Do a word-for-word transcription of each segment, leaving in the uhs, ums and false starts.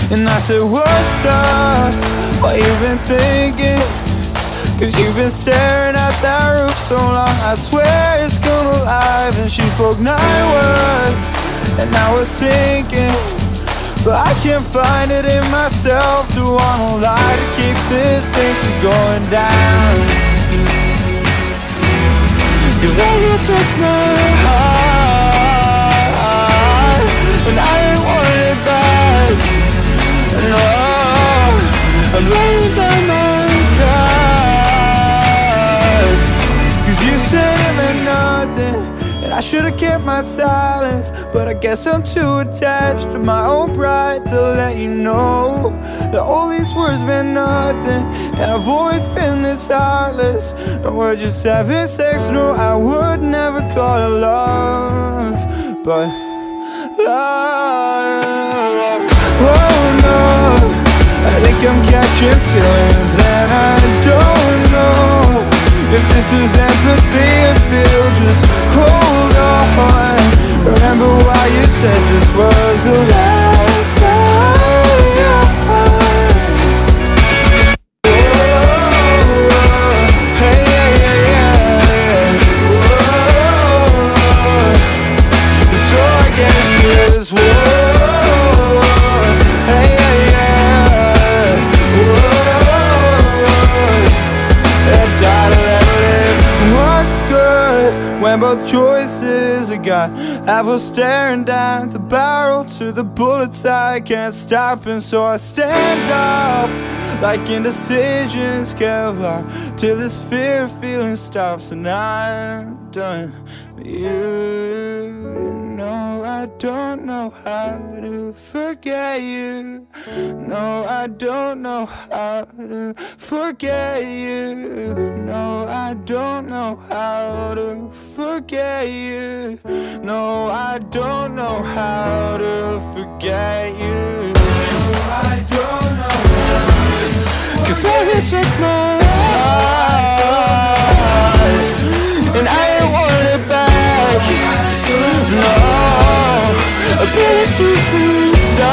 And I said, what's up? What you been thinking? Cause you've been staring at that roof so long, I swear it's come alive. And she spoke nine words, and I was sinking, but I can't find it in myself to wanna lie, to keep this thing from going down. Cause I you took my heart, and I didn't want it back. No, I'm laying down my cards. Cause you said it meant nothing, and I should've kept my silence, but I guess I'm too attached to my own pride to let you know that all these words meant nothing, and I've always been this heartless, and we're just having sex. No, I would never call it love, but love. Oh no, I think I'm catching feelings, and I don't know if this is empathy or feel. Just hold on. Remember why you said this was the last time. Whoa, hey, yeah, yeah, yeah. Whoa, so I guess it was whoa, hey, yeah, yeah. Whoa, what's good when both choices I got have us staring down the barrel to the bullets I can't stop, and so I stand off like indecisions Kevlar till this fear feeling stops, and I'm done with you. No, I don't know how to forget you. No, I don't know how to forget you. No, I don't know how to forget you. No, I don't know how to forget you. No, I don't know how to. Cause I took my heart, and I ain't want it back. No, I better keep me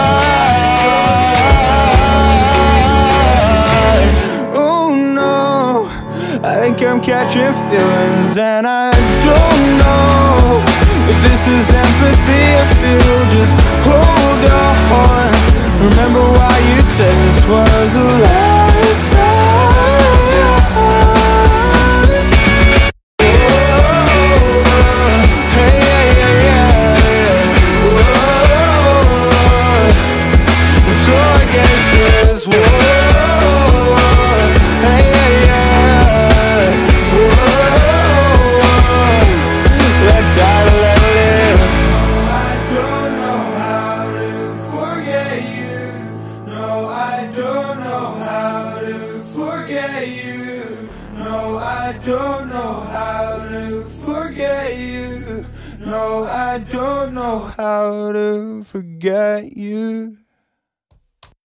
start. Oh no, I think I'm catching feelings, and I don't know if this is empathy or feel. Just hold on. Remember why you said this was the last time. Hey, yeah, yeah, yeah. Whoa, so I guess it's whoa. Hey, yeah, yeah. Whoa, let die, let live. I don't know how to forget you. No, I don't know how to forget you. No, I don't know how to forget you. No, I don't know how to forget you.